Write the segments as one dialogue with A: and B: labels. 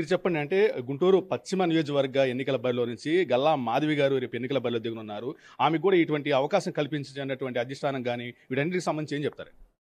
A: మీరు చెప్పండి. అంటే గుంటూరు పశ్చిమ నియోజకవర్గ ఎన్నికల బరిలో నుంచి గల్లా మాధవి గారు రేపు ఎన్నికల బరిలో దిగనున్నారు. ఆమెకు కూడా ఇటువంటి అవకాశం కల్పించినటువంటి అధిష్టానం గాని, వీటన్నిటికి సంబంధించి ఏం చెప్తారు?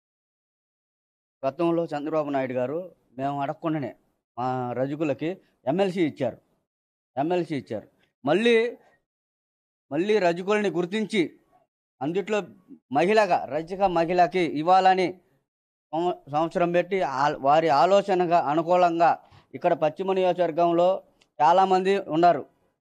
B: గతంలో చంద్రబాబు నాయుడు గారు మేము అడగకుండానే మా రజకులకి ఎమ్మెల్సీ ఇచ్చారు. ఎమ్మెల్సీ ఇచ్చారు. మళ్ళీ, మళ్ళీ రజకులని గుర్తించి అందుట్లో మహిళగా రజక మహిళకి ఇవ్వాలని సంవత్సరం పెట్టి వారి ఆలోచనగా అనుకూలంగా ఇక్కడ పశ్చిమ నియోజకవర్గంలో చాలామంది ఉన్నారు.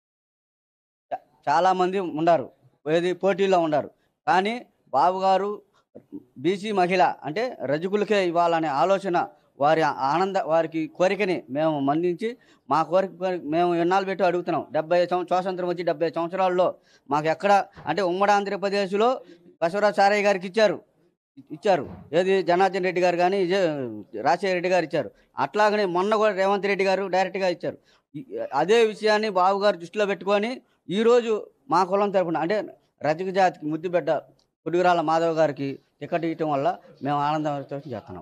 B: చాలామంది ఉండారు. ఏది పోటీలో ఉండారు. కానీ బాబు గారు బీసీ మహిళ అంటే రజకులకే ఇవ్వాలనే ఆలోచన వారికి కోరికని మేము మన్నించి మా కోరిక మేము ఎన్నాళ్ళు పెట్టి అడుగుతున్నాం. స్వాతంత్రం వచ్చి 70 సంవత్సరాల్లో మాకు ఎక్కడ అంటే ఉమ్మడి ఆంధ్రప్రదేశ్లో బసవరాజు సారయ్య గారికి ఇచ్చారు. ఏది జనార్దన్ రెడ్డి గారు కానీ రాజశేఖర రెడ్డి గారు ఇచ్చారు. అట్లాగనే మొన్న కూడా రేవంత్ రెడ్డి గారు డైరెక్ట్గా ఇచ్చారు. అదే విషయాన్ని బాబు గారు దృష్టిలో పెట్టుకొని ఈరోజు మా కులం తరపున అంటే రజక జాతికి ముద్దుబిడ్డ పుడిగురాల మాధవ్ గారికి టికెట్ ఇవ్వటం వల్ల మేము ఆనందం వ్యక్తం చేస్తున్నాం.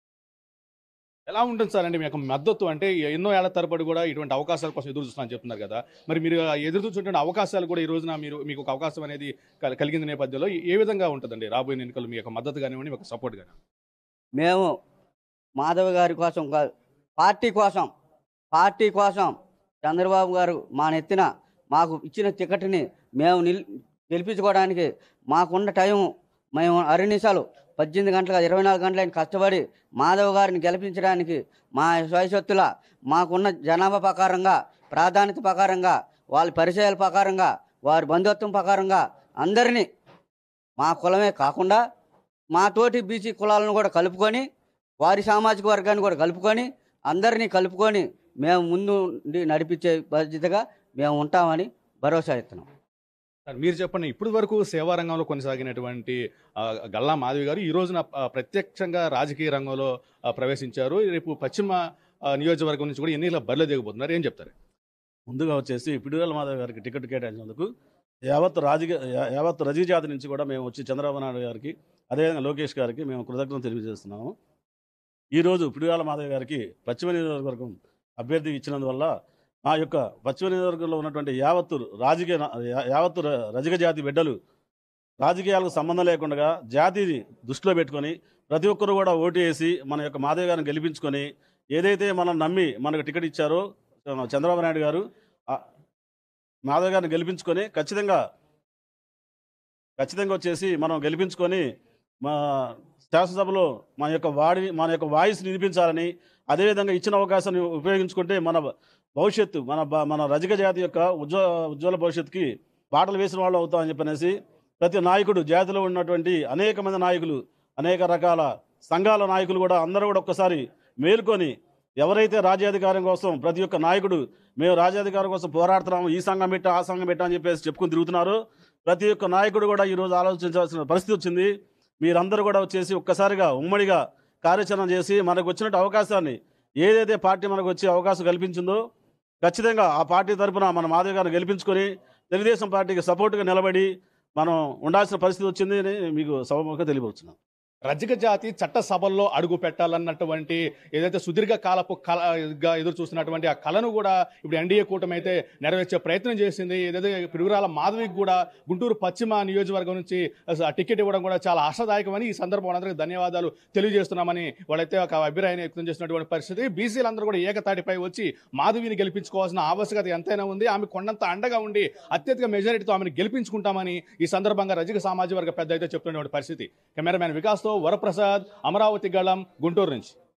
A: ఎలా ఉంటుంది సార్? అంటే మీ యొక్క మద్దతు అంటే ఎన్నో ఏళ్ల తరబడి కూడా ఇటువంటి అవకాశాల కోసం ఎదురు చూస్తున్నారని చెప్తున్నారు కదా. మరి మీరు ఎదురు చూస్తున్న అవకాశాలు కూడా ఈ రోజున మీకు ఒక అవకాశం అనేది కలిగిన నేపథ్యంలో ఏ విధంగా ఉంటుందండి రాబోయే ఎన్నికలు మీ యొక్క మద్దతు కానివ్వండి, మీ యొక్క సపోర్ట్ కానీ?
B: మేము మాధవ్ గారి కోసం కాదు, పార్టీ కోసం చంద్రబాబు గారు మా నెత్తిన మాకు ఇచ్చిన టికెట్ని మేము గెలిపించుకోవడానికి మాకున్న టైం మేము అరణిశాలు 18 గంటలుగా 24 గంటలైన కష్టపడి మాధవ్ గారిని గెలిపించడానికి మా స్వయశక్తుల మాకున్న జనాభా ప్రకారంగా ప్రాధాన్యత ప్రకారంగా వాళ్ళ పరిచయాల ప్రకారంగా వారి బంధుత్వం ప్రకారంగా అందరినీ మా కులమే కాకుండా మా తోటి బీసీ కులాలను కూడా కలుపుకొని వారి సామాజిక వర్గాన్ని కూడా కలుపుకొని అందరినీ కలుపుకొని మేము ముందు నడిపించే బాధ్యతగా మేము ఉంటామని భరోసా ఇస్తున్నాం.
A: మీరు చెప్పండి, ఇప్పటి వరకు సేవా రంగంలో కొనసాగినటువంటి గల్లా మాధవి గారు ఈ రోజున ప్రత్యక్షంగా రాజకీయ రంగంలో ప్రవేశించారు. రేపు పశ్చిమ నియోజకవర్గం నుంచి కూడా ఎన్నికల బరిలో దిగబోతున్నారు. ఏం చెప్తారు?
C: ముందుగా వచ్చేసి పిడుగురాల మాధవ్ గారికి టికెట్ కేటాయించినందుకు యావత్ రజీ జాతి నుంచి కూడా మేము వచ్చి చంద్రబాబు నాయుడు గారికి అదేవిధంగా లోకేష్ గారికి మేము కృతజ్ఞతలు తెలియజేస్తున్నాము. ఈరోజు పిడుగురాల మాధవ్ గారికి పశ్చిమ నియోజకవర్గం అభ్యర్థి ఇచ్చినందువల్ల మా యొక్క పశ్చిమ నియోజకవర్గంలో ఉన్నటువంటి యావత్తు రజక జాతి బిడ్డలు రాజకీయాలకు సంబంధం లేకుండా జాతిని దృష్టిలో పెట్టుకొని ప్రతి ఒక్కరు కూడా ఓటు వేసి మన యొక్క మాధవ్ గారిని గెలిపించుకొని ఏదైతే మనం నమ్మి మనకు టికెట్ ఇచ్చారో చంద్రబాబు నాయుడు గారు మాధవ్ గారిని గెలిపించుకొని ఖచ్చితంగా వచ్చేసి మనం గెలిపించుకొని మా శాసనసభలో మన యొక్క వాయిస్ని వినిపించాలని, అదేవిధంగా ఇచ్చిన అవకాశాన్ని ఉపయోగించుకుంటే మన భవిష్యత్తు మన రజక జాతి యొక్క ఉజ్వల భవిష్యత్తుకి బాటలు వేసిన వాళ్ళు అవుతామని చెప్పనేసి ప్రతి నాయకుడు జాతిలో ఉన్నటువంటి అనేక మంది నాయకులు, అనేక రకాల సంఘాల నాయకులు కూడా అందరూ కూడా ఒక్కసారి మేల్కొని ఎవరైతే రాజ్యాధికారం కోసం ప్రతి ఒక్క నాయకుడు మేము రాజ్యాధికారం కోసం పోరాడుతున్నాము, ఈ సంఘం పెట్టా ఆ సంఘం పెట్టా అని చెప్పేసి చెప్పుకుని తిరుగుతున్నారు. ప్రతి ఒక్క నాయకుడు కూడా ఈరోజు ఆలోచించాల్సిన పరిస్థితి వచ్చింది. మీరందరూ కూడా వచ్చేసి ఒక్కసారిగా ఉమ్మడిగా కార్యాచరణ చేసి మనకు వచ్చినట్టు అవకాశాన్ని ఏదైతే పార్టీ మనకు వచ్చే అవకాశం కల్పించిందో ఖచ్చితంగా ఆ పార్టీ తరఫున మన మాధవ్ గారిని గెలిపించుకొని తెలుగుదేశం పార్టీకి సపోర్టుగా నిలబడి మనం ఉండాల్సిన పరిస్థితి వచ్చింది మీకు సభముఖంగా తెలియవచ్చున్నాం.
A: రజక జాతి చట్ట సభల్లో అడుగు పెట్టాలన్నటువంటి ఏదైతే సుదీర్ఘ కాలపు కళగా ఎదురు చూస్తున్నటువంటి ఆ కళను కూడా ఇప్పుడు ఎన్డీఏ కూటమి అయితే నెరవేర్చే ప్రయత్నం చేసింది. ఏదైతే పిడుగురాల మాధవికి కూడా గుంటూరు పశ్చిమ నియోజకవర్గం నుంచి టికెట్ ఇవ్వడం కూడా చాలా ఆశాదాయకమని ఈ సందర్భంలో అందరికీ ధన్యవాదాలు తెలియజేస్తున్నామని వాళ్ళైతే ఒక అభిప్రాయాన్ని వ్యక్తం చేసినటువంటి పరిస్థితి. బీసీలందరూ కూడా ఏకతాటిపై వచ్చి మాధవిని గెలిపించుకోవాల్సిన ఆవశ్యకత ఎంతైనా ఉంది. ఆమె కొండంత అండగా ఉండి అత్యధిక మెజారిటీతో ఆమెను గెలిపించుకుంటామని ఈ సందర్భంగా రజక సామాజిక వర్గ పెద్ద అయితే చెప్తున్నటువంటి పరిస్థితి. కెమెరామ్యాన్ వికాస్తో వరప్రసాద్, అమరావతి గళం, గుంటూరు నుంచి.